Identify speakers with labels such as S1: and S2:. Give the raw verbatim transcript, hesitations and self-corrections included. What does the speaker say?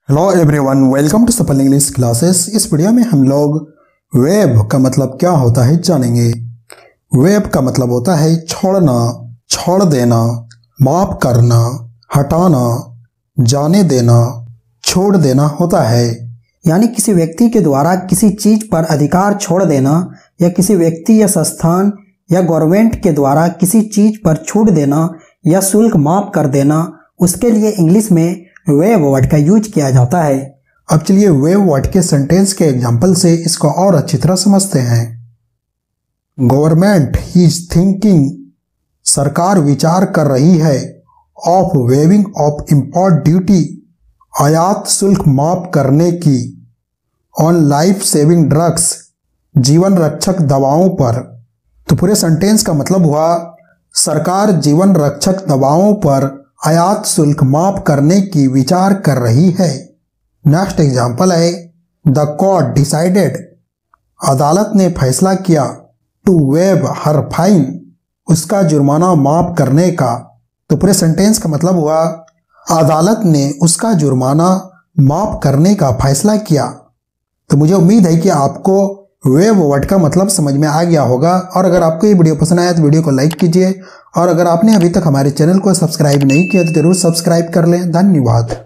S1: Hello everyone, welcome to Safal English classes. इस video में हम लोग वेब का मतलब क्या होता है जानेंगे। वेब का मतलब होता है छोड़ना, छोड़ देना, माफ करना, हटाना, जाने देना, छोड़ देना होता है।
S2: यानी किसी व्यक्ति के द्वारा किसी चीज पर अधिकार छोड़ देना या किसी व्यक्ति या संस्थान या गवर्नमेंट के द्वारा किसी चीज पर छूट देना या शुल्क माफ कर देना, उसके लिए इंग्लिश में वेब वर्ड का यूज किया जाता है।
S1: अब चलिए वेब वर्ड के सेंटेंस के एग्जाम्पल से इसको और अच्छी तरह समझते हैं। गवर्नमेंट इज थिंकिंग, सरकार विचार कर रही है, of waiving of import duty, आयात शुल्क माफ करने की, ऑन लाइफ सेविंग ड्रग्स, जीवन रक्षक दवाओं पर। तो पूरे सेंटेंस का मतलब हुआ सरकार जीवन रक्षक दवाओं पर आयात शुल्क माफ करने की विचार कर रही है। नेक्स्ट एग्जाम्पल है द कोर्ट डिसाइडेड, अदालत ने फैसला किया, टू वेव हर फाइन, उसका जुर्माना माफ करने का। तो पूरे सेंटेंस का मतलब हुआ अदालत ने उसका जुर्माना माफ करने का फैसला किया। तो मुझे उम्मीद है कि आपको वेब वर्ड का मतलब समझ में आ गया होगा। और अगर आपको ये वीडियो पसंद आया तो वीडियो को लाइक कीजिए, और अगर आपने अभी तक हमारे चैनल को सब्सक्राइब नहीं किया तो जरूर सब्सक्राइब कर लें। धन्यवाद।